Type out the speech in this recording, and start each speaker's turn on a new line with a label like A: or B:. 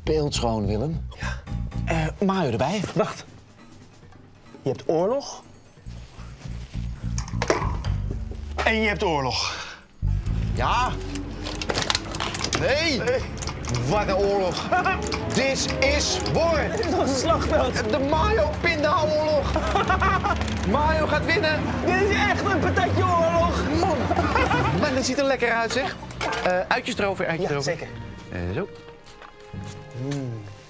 A: Beeldschoon, Willem. Ja. Mayo erbij.
B: Wacht. Je hebt oorlog. En je hebt oorlog.
A: Ja. Nee. Wat een oorlog. This is war.
B: Dit is toch een slagveld?
A: De Mayo-pindaoorlog. Mayo gaat winnen.
B: Dit is echt een patatje oorlog.
A: Man. Maar dat ziet er lekker uit, zeg. Uitjes erover, uitjes
B: Ja,
A: erover.
B: zeker.
A: Zo.